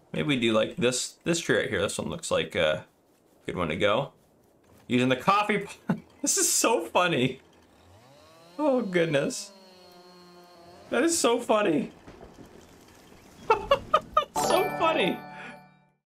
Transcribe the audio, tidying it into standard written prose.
Maybe we do like this tree right here. This one looks like a good one to go. Using the coffee pot. This is so funny. Oh goodness. That is so funny. So funny.